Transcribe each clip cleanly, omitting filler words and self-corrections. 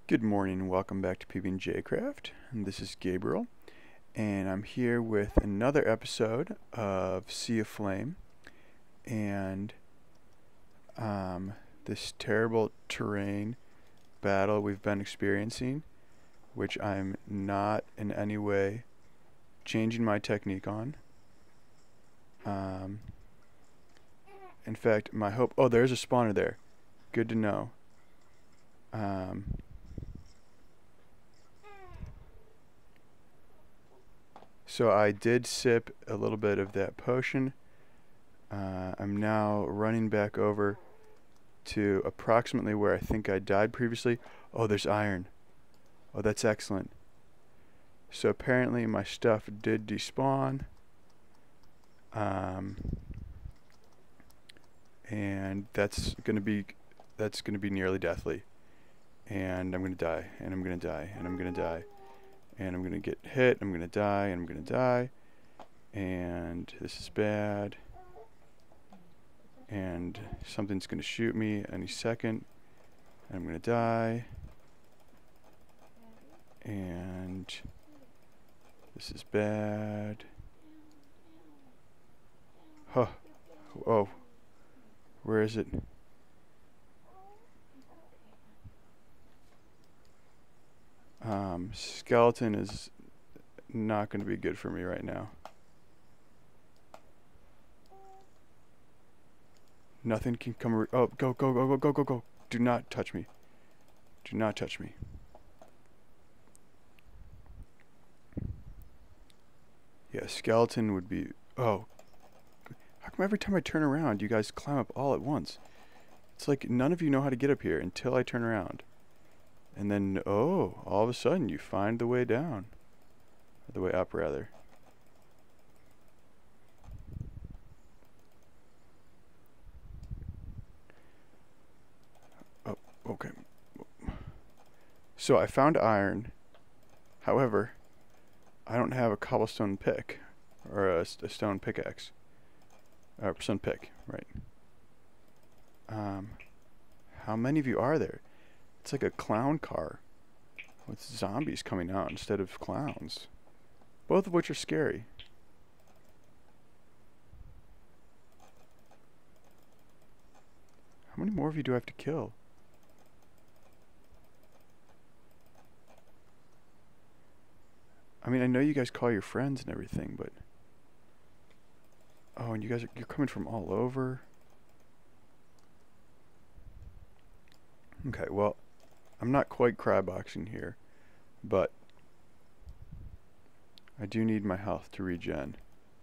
Good morning and welcome back to PB&J Craft. And this is Gabriel, and I'm here with another episode of Sea of Flame and this terrible terrain battle we've been experiencing, which I'm not in any way changing my technique on. In fact, my hope... Oh, there's a spawner there. Good to know. So I did sip a little bit of that potion. I'm now running back over to approximately where I think I died previously. Oh, there's iron. Oh, that's excellent. So apparently my stuff did despawn. And that's gonna be nearly deathly. And I'm gonna die, and I'm gonna die, and I'm gonna die. And I'm gonna get hit, I'm gonna die, and I'm gonna die. And this is bad. And something's gonna shoot me any second. And I'm gonna die. And this is bad. Huh. Oh. Where is it? Skeleton is not going to be good for me right now. Nothing can come. Oh, go, go, go, go, go, go, go. Do not touch me. Do not touch me. Yeah, skeleton would be... Oh. How come every time I turn around, you guys climb up all at once? It's like none of you know how to get up here until I turn around. And then, oh, all of a sudden you find the way down. Or the way up, rather. Oh, okay. So I found iron. However, I don't have a cobblestone pick. Or a stone pickaxe. Or stone pick, right. How many of you are there? It's like a clown car with zombies coming out instead of clowns. Both of which are scary. How many more of you do I have to kill? I mean, I know you guys call your friends and everything, but... Oh, and you're coming from all over. Okay, well, I'm not quite cryboxing here, but I do need my health to regen.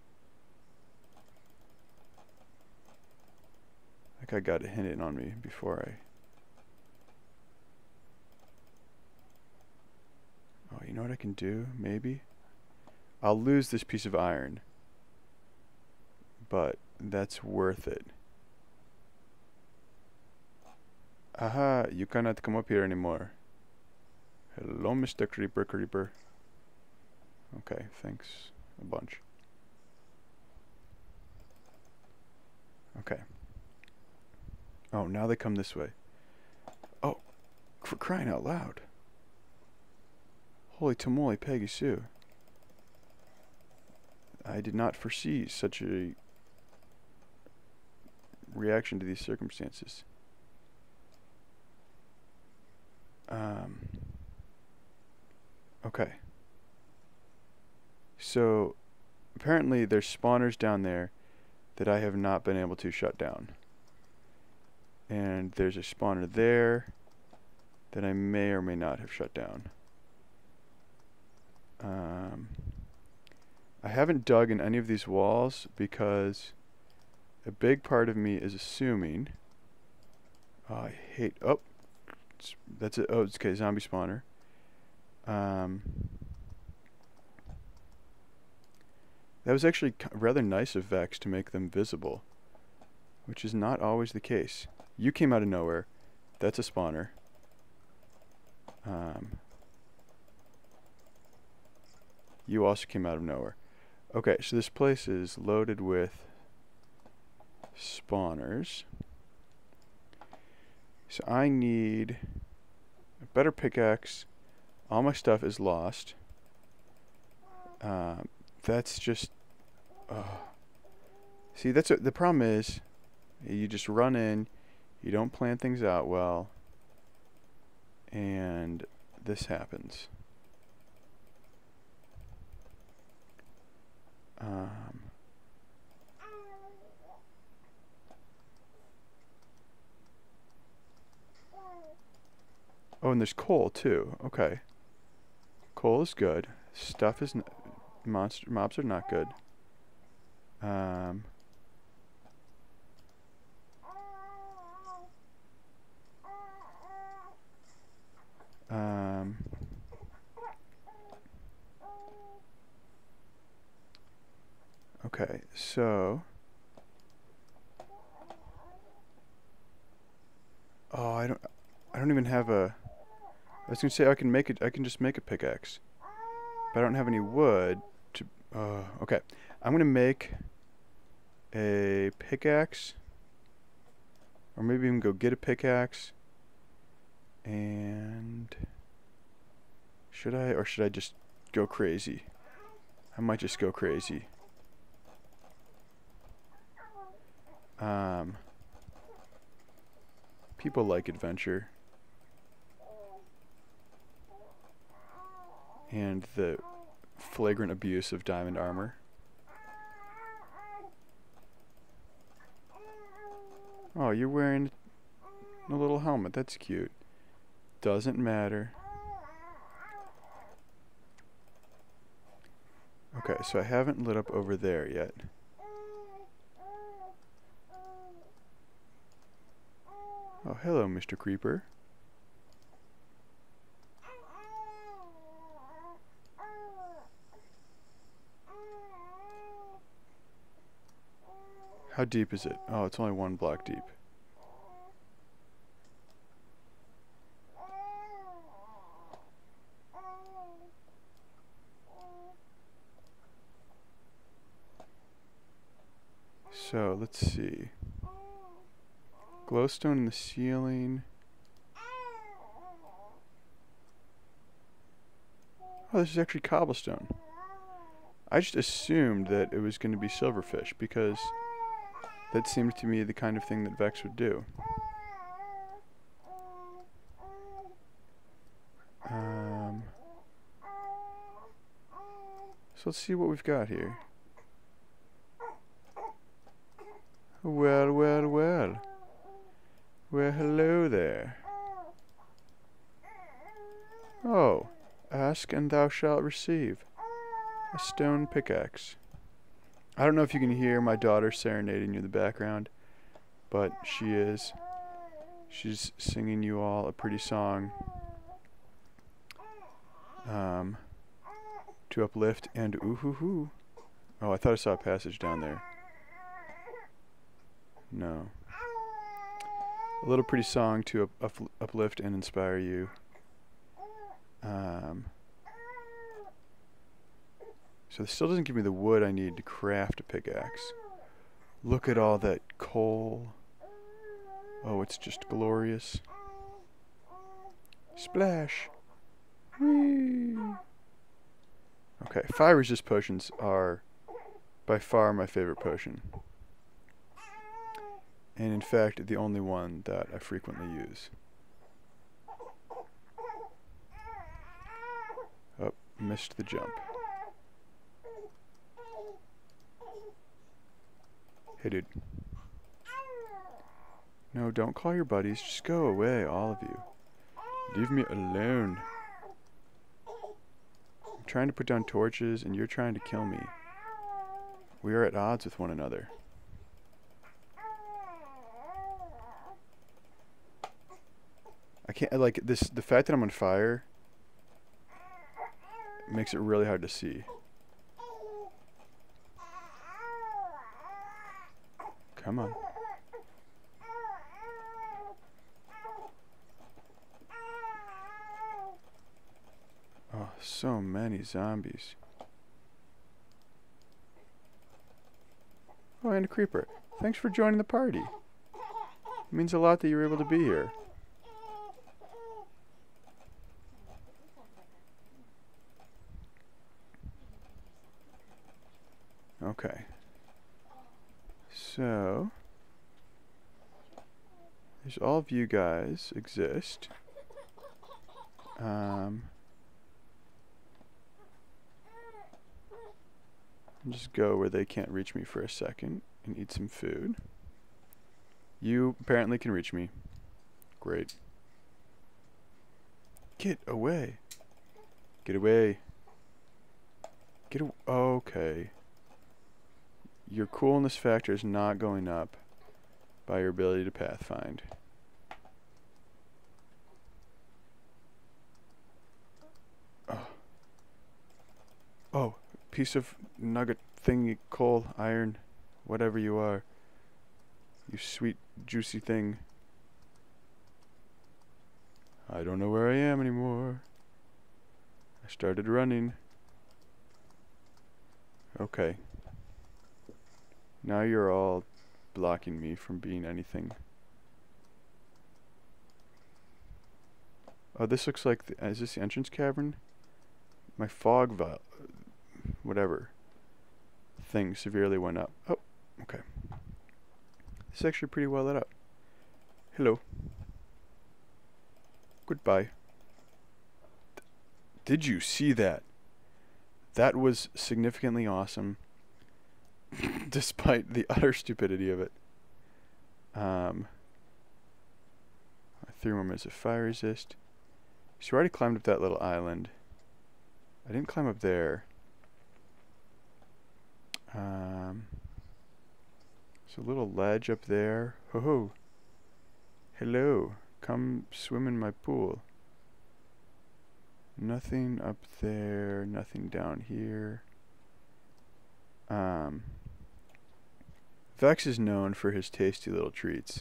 I think I got a hint in on me before I... Oh, you know what I can do? Maybe? I'll lose this piece of iron, but that's worth it. Aha, you cannot come up here anymore. Hello, Mr. Creeper Creeper. Okay, thanks a bunch. Okay. Oh, now they come this way. Oh, for crying out loud. Holy tamale, Peggy Sue. I did not foresee such a reaction to these circumstances. Okay. So, apparently there's spawners down there that I have not been able to shut down. And there's a spawner there that I may or may not have shut down. I haven't dug in any of these walls because a big part of me is assuming... Oh, I hate... Oh! That's it. Oh, it's okay. Zombie spawner. That was actually rather nice of Vech to make them visible, which is not always the case. You came out of nowhere. That's a spawner. You also came out of nowhere. Okay, so this place is loaded with spawners. So I need A better pickaxe. All my stuff is lost. That's just... See, that's the problem is, you just run in, you don't plan things out well, and this happens. Oh, and there's coal too. Okay. Coal is good. Stuff is mobs are not good. Okay, so I don't even have a... I was gonna say I can just make a pickaxe. But I don't have any wood to... okay. I'm gonna make a pickaxe. Or maybe even go get a pickaxe. And... should I just go crazy? I might just go crazy. People like adventure. And the flagrant abuse of diamond armor. Oh, you're wearing a little helmet. That's cute. Doesn't matter. Okay, so I haven't lit up over there yet. Oh, hello, Mr. Creeper. How deep is it? Oh, it's only 1 block deep. So, let's see. Glowstone in the ceiling. Oh, this is actually cobblestone. I just assumed that it was going to be silverfish because that seemed to me the kind of thing that Vech would do. So let's see what we've got here. Well, well, well. Well, hello there. Oh, ask and thou shalt receive. A stone pickaxe. I don't know if you can hear my daughter serenading you in the background, but she is. She's singing you all a pretty song to uplift and ooh-hoo-hoo. Oh, I thought I saw a passage down there. No. A little pretty song to uplift and inspire you. So this still doesn't give me the wood I need to craft a pickaxe. Look at all that coal. Oh, it's just glorious. Splash! Whee! Okay, fire resist potions are by far my favorite potion. And in fact, the only one that I frequently use. Oh, missed the jump. Hey, dude. No, don't call your buddies. Just go away, all of you. Leave me alone. I'm trying to put down torches, and you're trying to kill me. We are at odds with one another. I can't, like, this, the fact that I'm on fire makes it really hard to see. Come on. Oh, so many zombies. Oh, and a creeper. Thanks for joining the party. It means a lot that you were able to be here. Okay. So, there's all of you guys exist. Just go where they can't reach me for a second and eat some food. You apparently can reach me. Great. Get away. Get away. Get away. Okay. Your coolness factor is not going up by your ability to pathfind. Oh, piece of nugget thingy, coal, iron, whatever you are. You sweet, juicy thing. I don't know where I am anymore. I started running. Okay. Now you're all blocking me from being anything. Oh, this looks like is this the entrance cavern? My fog vial, whatever, thing severely went up. Oh, okay. This is actually pretty well lit up. Hello. Goodbye. Did you see that? That was significantly awesome, despite the utter stupidity of it. I 3 more minutes of fire resist. So I already climbed up that little island. I didn't climb up there. There's a little ledge up there. Ho ho. Hello. Come swim in my pool. Nothing up there. Nothing down here. Vech is known for his tasty little treats.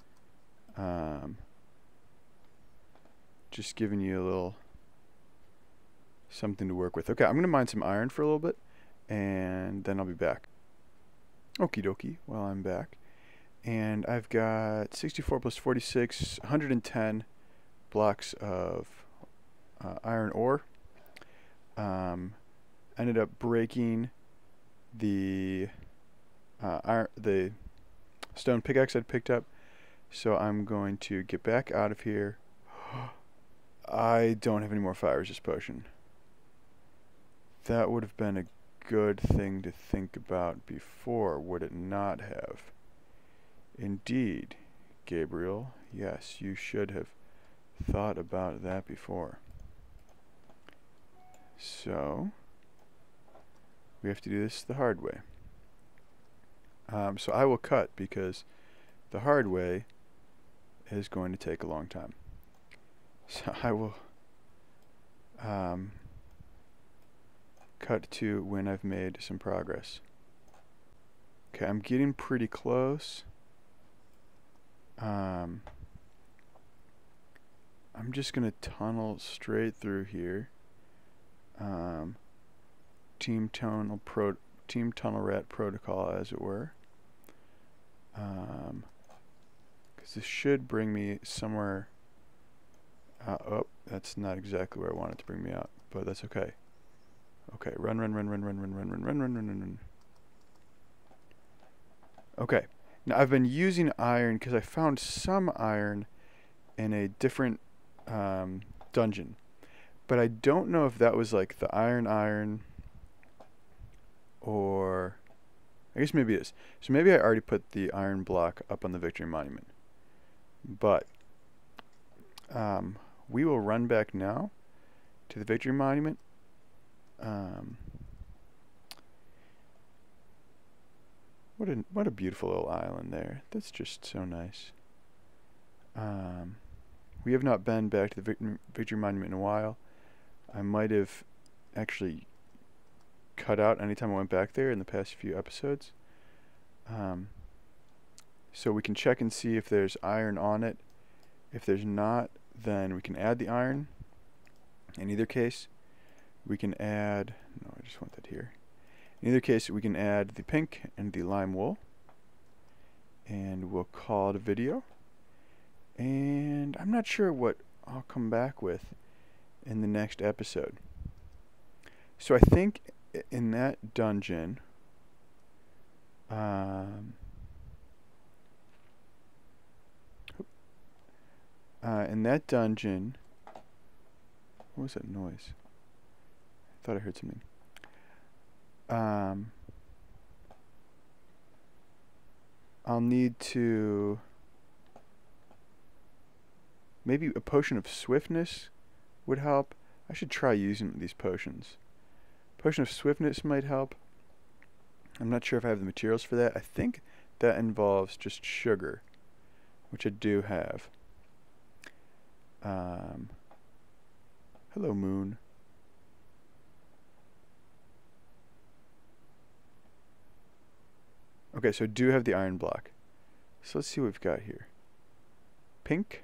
Just giving you a little something to work with. Okay, I'm going to mine some iron for a little bit, and then I'll be back. Okie dokie, well, I'm back. And I've got 64 plus 46, 110 blocks of iron ore. Ended up breaking the stone pickaxe I'd picked up, so I'm going to get back out of here. I don't have any more fire resist potion. That would have been a good thing to think about before, would it not have? Indeed, Gabriel. Yes, you should have thought about that before. So, we have to do this the hard way. So I will cut, because the hard way is going to take a long time. So I will cut to when I've made some progress. Okay, I'm getting pretty close. I'm just gonna tunnel straight through here. Team tunnel rat protocol, as it were. Because this should bring me somewhere. Oh, that's not exactly where I want it to bring me out, but that's okay. Okay, run. Okay, now I've been using iron because I found some iron in a different dungeon, but I don't know if that was like the iron, or I guess maybe it is. So maybe I already put the iron block up on the Victory Monument, but we will run back now to the Victory Monument. What a beautiful little island there. That's just so nice. We have not been back to the Victory Monument in a while. I might have actually cut out anytime I went back there in the past few episodes. So we can check and see if there's iron on it. If there's not, then we can add the iron. In either case, we can add, no, I just want that here. In either case, we can add the pink and the lime wool. And we'll call it a video. And I'm not sure what I'll come back with in the next episode. So I think in that dungeon, In that dungeon, what was that noise? I thought I heard something. I'll need to maybe a potion of swiftness would help. I should try using these potions. Potion of swiftness might help. I'm not sure if I have the materials for that. I think that involves just sugar, which I do have. Hello, moon. Okay, so I do have the iron block. So let's see what we've got here. Pink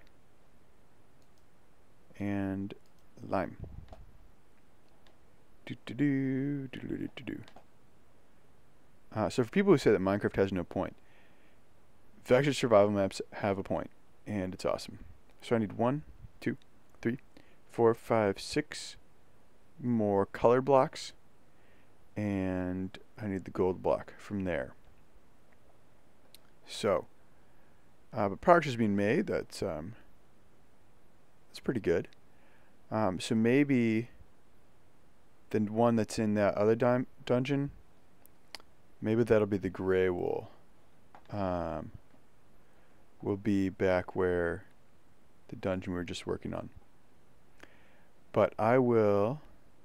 and lime. So for people who say that Minecraft has no point, Vech's survival maps have a point, and it's awesome. So I need 1, 2, 3, 4, 5, 6 more color blocks, and I need the gold block from there. So, but progress is being made. That's pretty good. So maybe the one that's in that other dungeon, maybe that'll be the gray wool. Will be back where the dungeon we were just working on. But I will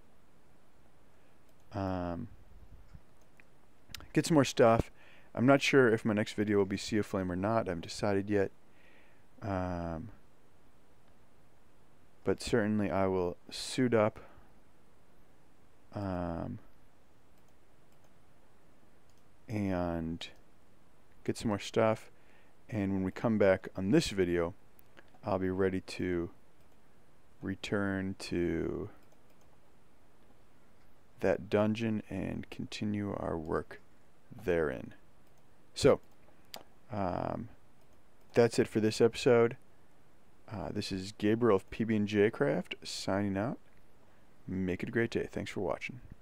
get some more stuff. I'm not sure if my next video will be Sea of Flame or not. I haven't decided yet. But certainly I will suit up. And get some more stuff. And when we come back on this video, I'll be ready to return to that dungeon and continue our work therein. So, that's it for this episode. This is Gabriel of PB&J Craft signing out. Make it a great day. Thanks for watching.